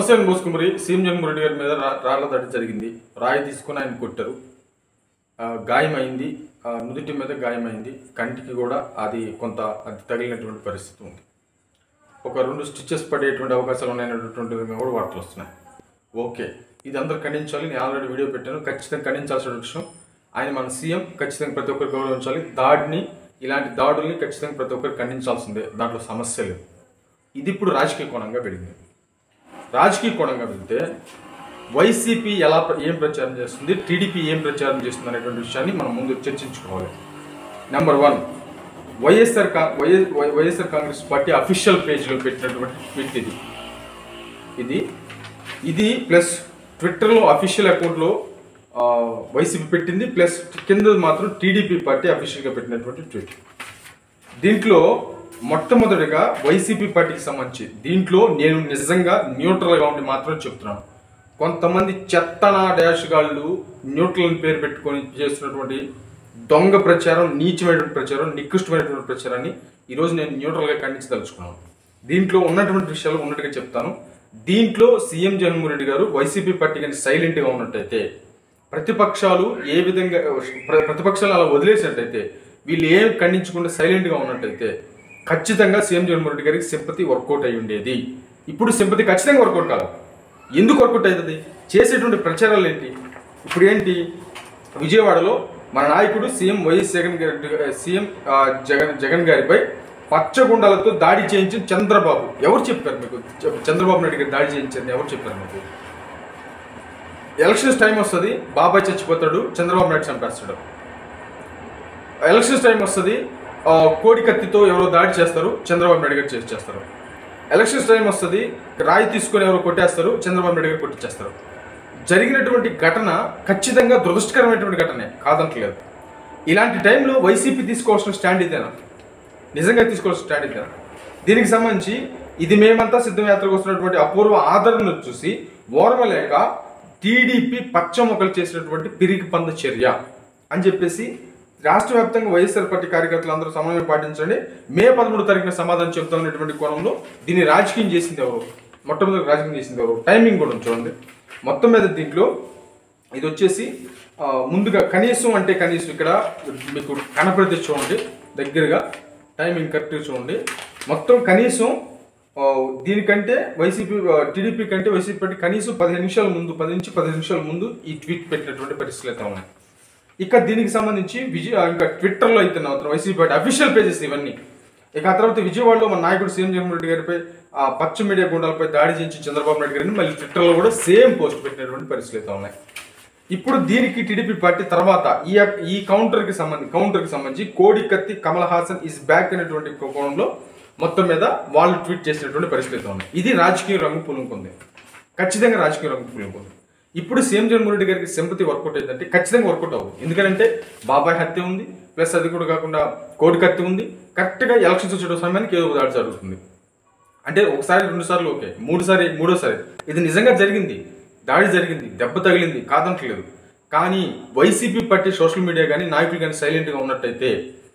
నమస్తే మోసుకుమరి సీఎం జగన్మోహన్ రెడ్డి గారి మీద రాళ్ల దాడి జరిగింది. రాయి తీసుకుని ఆయన కొట్టారు. గాయమైంది, నుదుటి మీద గాయమైంది, కంటికి కూడా అది తగిలినటువంటి పరిస్థితి ఉంది. ఒక 2 స్టిచెస్ పడేటువంటి అవకాశాలు ఉన్నాయనేటువంటి కూడా వార్తలు వస్తున్నాయి. ఓకే, ఇది అందరూ ఖండించాలి. నేను ఆల్రెడీ వీడియో పెట్టాను. ఖచ్చితంగా ఖండించాల్సిన విషయం. ఆయన మన సీఎం, ఖచ్చితంగా ప్రతి ఒక్కరు గౌరవించాలి. ఇలాంటి దాడుల్ని ఖచ్చితంగా ప్రతి ఒక్కరు ఖండించాల్సిందే, దాంట్లో సమస్య లేదు. ఇది ఇప్పుడు రాజకీయ కోణంగా వెళ్ళింది. రాజకీయ కోణంగా వెళ్తే వైసీపీ ఏం ప్రచారం చేస్తుంది, టీడీపీ ఏం ప్రచారం చేస్తుంది అనేటువంటి విషయాన్ని మనం ముందు చర్చించుకోవాలి. Number 1, YSR Congress Party official పేజ్లో పెట్టినటువంటి ట్వీట్ ఇది ప్లస్ ట్విట్టర్లో అఫీషియల్ అకౌంట్లో వైసీపీ పెట్టింది, ప్లస్ కింద మాత్రం టీడీపీ పార్టీ అఫీషియల్గా పెట్టినటువంటి ట్వీట్. దీంట్లో మొట్టమొదటిగా వైసీపీ పార్టీకి సంబంధించి దీంట్లో నేను నిజంగా న్యూట్రల్గా ఉండి మాత్రం చెప్తున్నాను. కొంతమంది చెత్తనా డాష్ గాళ్ళు న్యూట్రల్ పేరు పెట్టుకొని చేస్తున్నటువంటి దొంగ ప్రచారం, నీచమైనటువంటి ప్రచారం, నికృష్టమైనటువంటి ప్రచారాన్ని ఈరోజు నేను న్యూట్రల్గా ఖండించదలుచుకున్నాను. దీంట్లో ఉన్నటువంటి విషయాలు ఉన్నట్టుగా చెప్తాను. దీంట్లో సీఎం జగన్మోహన్ రెడ్డి గారు వైసీపీ పార్టీ కానీ సైలెంట్గా ఉన్నట్టయితే, ప్రతిపక్షాలు అలా వదిలేసినట్టయితే, వీళ్ళు ఏం ఖండించకుండా సైలెంట్గా ఉన్నట్టయితే ఖచ్చితంగా సీఎం జగన్మోహన్ రెడ్డి గారికి సింపతి వర్కౌట్ అయి ఉండేది. ఇప్పుడు సింపతి ఖచ్చితంగా వర్కౌట్ కాదు. ఎందుకు వర్కౌట్ అవుతుంది? చేసేటువంటి ప్రచారాలు ఏంటి? ఇప్పుడు ఏంటి, విజయవాడలో మన నాయకుడు సీఎం జగన్ గారిపై పచ్చగుండాలతో దాడి చేయించిన చంద్రబాబు. ఎవరు చెప్పారు మీకు? చంద్రబాబు నాయుడు గారు దాడి చేయించారని ఎవరు చెప్పారు మీకు? ఎలక్షన్స్ టైం వస్తుంది, బాబాయ్ చచ్చిపోతాడు, చంద్రబాబు నాయుడు చంపేస్తాడు. ఎలక్షన్స్ టైం వస్తుంది, కోడి కత్తితో ఎవరో దాడి చేస్తారు, చంద్రబాబు నాయుడు గారు చేస్తారు. ఎలక్షన్స్ టైం వస్తుంది, రాయి తీసుకొని ఎవరో కొట్టేస్తారు, చంద్రబాబు నాయుడు గారు కొట్టించేస్తారు. జరిగినటువంటి ఘటన ఖచ్చితంగా దురదృష్టకరమైనటువంటి ఘటనే, కాదంటలేదు. ఇలాంటి టైంలో వైసీపీ తీసుకోవాల్సిన స్టాండ్ ఇదేనా? నిజంగా తీసుకోవాల్సిన స్టాండ్ ఇదేనా? దీనికి సంబంధించి ఇది మేమంతా సిద్ధయాత్రకు వస్తున్నటువంటి అపూర్వ ఆదరణను చూసి ఓర్వలేక టీడీపీ పచ్చమొక్కలు చేసినటువంటి పిరికి పంద చర్య అని చెప్పేసి రాష్ట్ర వ్యాప్తంగా వైఎస్ఆర్ పార్టీ కార్యకర్తలు అందరూ సమన్వయం పాటించండి. మే 13 తారీఖున సమాధానం చెప్తామనేటువంటి కోణంలో దీన్ని రాజకీయం చేసింది ఎవరు? మొట్టమొదటి రాజకీయం చేసింది ఎవరు? టైమింగ్ కూడా చూడండి. మొత్తం మీద దీంట్లో ఇది వచ్చేసి ముందుగా కనీసం ఇక్కడ మీకు కనపడితే చూడండి, దగ్గరగా టైమింగ్ కరెక్ట్గా చూడండి. మొత్తం కనీసం దీనికంటే టీడీపీ కంటే వైసీపీ పార్టీ కనీసం 10 నుంచి 15 నిమిషాల ముందు ఈ ట్వీట్ పెట్టినటువంటి పరిస్థితులు అయితే ఉన్నాయి. ఇక దీనికి సంబంధించి ఇంకా ట్విట్టర్లో అయితే వైసీపీ పార్టీ అఫీషియల్ పేజెస్ ఇవన్నీ. ఇక ఆ తర్వాత విజయవాడలో మన నాయకుడు సీఎం జగన్మోహన్ రెడ్డి గారిపై పచ్చ మీడియా గుండాలపై దాడి చేయించి చంద్రబాబు నాయుడు గారిని మళ్ళీ ట్విట్టర్లో కూడా సేమ్ పోస్ట్ పెట్టినటువంటి పరిస్థితులు అయితే ఉన్నాయి. ఇప్పుడు దీనికి టీడీపీ పార్టీ తర్వాత ఈ కౌంటర్కి సంబంధించి కోడి కత్తి కమల్ హాసన్ ఈజ్ బ్యాక్ అనేటువంటి కోణంలో మొత్తం మీద వాళ్ళు ట్వీట్ చేసినటువంటి పరిస్థితులు అయితే ఉన్నాయి. ఇది రాజకీయ రంగు పులుముకుంది, ఖచ్చితంగా రాజకీయ రంగు పులుముకుంది. ఇప్పుడు సీఎం జగన్మోహన్ రెడ్డి గారికి సింపతి వర్కౌట్ అయిందంటే ఖచ్చితంగా వర్కౌట్ అవ్వదు. ఎందుకంటే బాబాయ్ హత్య ఉంది, ప్లస్ అది కూడా కాకుండా కోడి కత్తి ఉంది. కరెక్ట్గా ఎలక్షన్స్ వచ్చే సమయానికి ఏదో దాడి జరుగుతుంది. అంటే ఒకసారి 2 సార్లు ఓకే, మూడోసారి ఇది నిజంగా జరిగింది, దాడి జరిగింది, దెబ్బ తగిలింది, కాదంటలేదు. కానీ వైసీపీ పార్టీ సోషల్ మీడియా కానీ నాయకులు కానీ సైలెంట్గా ఉన్నట్టయితే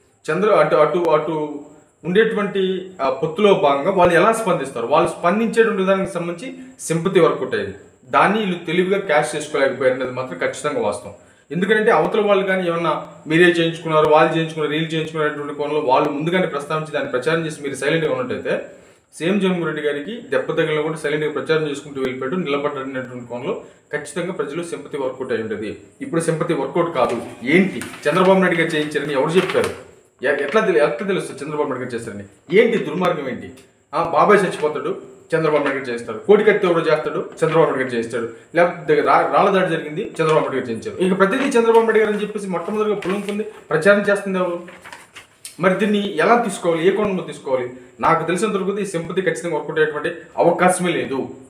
అటు ఉండేటువంటి పొత్తులో భాగంగా వాళ్ళు ఎలా స్పందిస్తారు, వాళ్ళు స్పందించేటువంటి విధానానికి సంబంధించి సింపతి వర్కౌట్ అయ్యేది. దాన్ని వీళ్ళు తెలివిగా క్యాష్ చేసుకోలేకపోయారనేది మాత్రం ఖచ్చితంగా వాస్తవం. ఎందుకంటే అవతల వాళ్ళు కానీ ఏమన్నా మీరే చేయించుకున్నారు, వాళ్ళు చేయించుకున్నారు, వీళ్ళు చేయించుకునేటువంటి కోణంలో వాళ్ళు ముందుగానే ప్రస్తావించి దాన్ని ప్రచారం చేసి మీరు సైలెంట్గా ఉన్నట్టయితే సీఎం జగన్మోహన్ రెడ్డి గారికి దెబ్బ తగిలిన కూడా సైలెంట్గా ప్రచారం చేసుకుంటూ వెళ్ళిపోయాడు, నిలబడ్డటువంటి కోణంలో ఖచ్చితంగా ప్రజలు సింపతి వర్కౌట్ అయి ఉండేది. ఇప్పుడు సింపతి వర్కౌట్ కాదు. ఏంటి, చంద్రబాబు నాయుడు గారు చేయించారని ఎవరు చెప్పారు? ఎట్లా తెలుస్తుంది చంద్రబాబు నాయుడు గారు చేస్తారని? ఏంటి దుర్మార్గం ఏంటి? బాబాయ్ చచ్చిపోతాడు, చంద్రబాబు నాయుడు గారు చేస్తాడు. కోడి కత్తి ఎవరు చేస్తాడు, చంద్రబాబు నాయుడు గారు చేస్తాడు. లేకపోతే రాళ్ళ దాడి జరిగింది, చంద్రబాబు నాయుడు గారు చేయించారు. ఇక ప్రతిదీ చంద్రబాబు నాయుడు గారు అని చెప్పేసి మొట్టమొదటిగా పులుముకుంది, ప్రచారం చేస్తుంది ఎవరు? మరి దీన్ని ఎలా తీసుకోవాలి, ఏ కోణంలో తీసుకోవాలి? నాకు తెలిసినంత వరకు ఈ సింపతి ఖచ్చితంగా వర్కౌట్ అయ్యేటువంటి అవకాశమే లేదు.